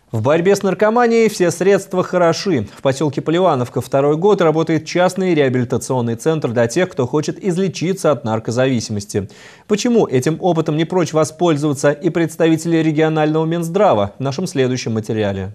В борьбе с наркоманией все средства хороши. В поселке Поливановка второй год работает частный реабилитационный центр для тех, кто хочет излечиться от наркозависимости. Почему этим опытом не прочь воспользоваться и представители регионального Минздрава в нашем следующем материале.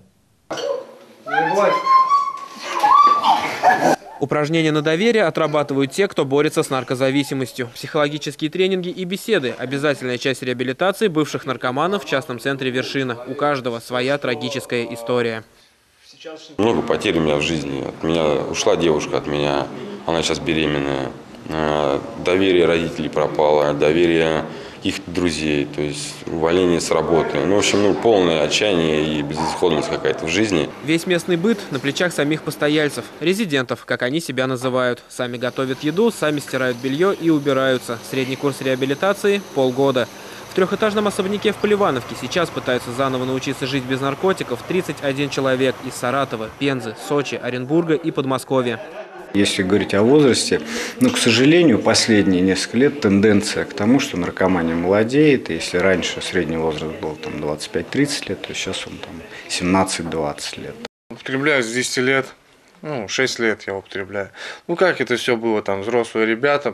Упражнения на доверие отрабатывают те, кто борется с наркозависимостью. Психологические тренинги и беседы – обязательная часть реабилитации бывших наркоманов в частном центре «Вершина». У каждого своя трагическая история. Много потерь у меня в жизни. От меня ушла девушка, от меня она сейчас беременная. Доверие родителей пропало, доверие их друзей, то есть увольнение с работы. Ну, в общем, полное отчаяние и безысходность какая-то в жизни. Весь местный быт на плечах самих постояльцев, резидентов, как они себя называют. Сами готовят еду, сами стирают белье и убираются. Средний курс реабилитации – полгода. В трехэтажном особняке в Поливановке сейчас пытаются заново научиться жить без наркотиков 31 человек из Саратова, Пензы, Сочи, Оренбурга и Подмосковья. Если говорить о возрасте, к сожалению, последние несколько лет тенденция к тому, что наркомания молодеет. Если раньше средний возраст был 25-30 лет, то сейчас он 17-20 лет. Употребляю с 10 лет, 6 лет я употребляю. Как это все было, взрослые ребята,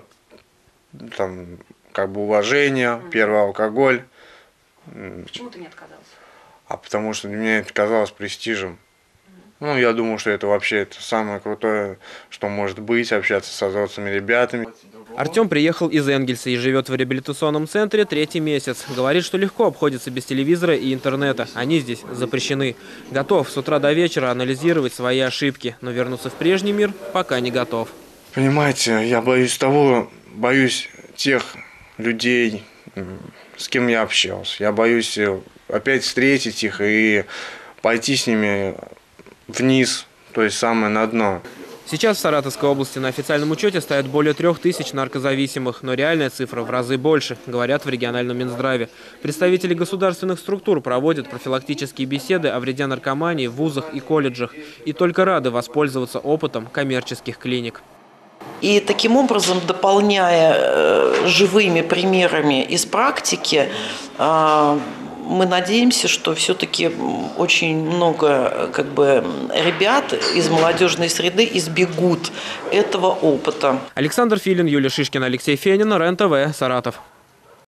уважение, первый алкоголь. Почему ты не отказался? Потому что мне это казалось престижем. Я думал, что это вообще самое крутое, что может быть, общаться со взрослыми ребятами. Артем приехал из Энгельса и живет в реабилитационном центре 3-й месяц. Говорит, что легко обходится без телевизора и интернета. Они здесь запрещены. Готов с утра до вечера анализировать свои ошибки, но вернуться в прежний мир пока не готов. Понимаете, я боюсь тех людей, с кем я общался. Я боюсь опять встретить их и пойти с ними вниз, то есть самое на дно. Сейчас в Саратовской области на официальном учете стоят более 3000 наркозависимых, но реальная цифра в разы больше, говорят в региональном Минздраве. Представители государственных структур проводят профилактические беседы о вреде наркомании в вузах и колледжах и только рады воспользоваться опытом коммерческих клиник. И таким образом, дополняя живыми примерами из практики, мы надеемся, что все-таки очень много ребят из молодежной среды избегут этого опыта. Александр Филин, Юлия Шишкина, Алексей Фенин, РЕН-ТВ, Саратов.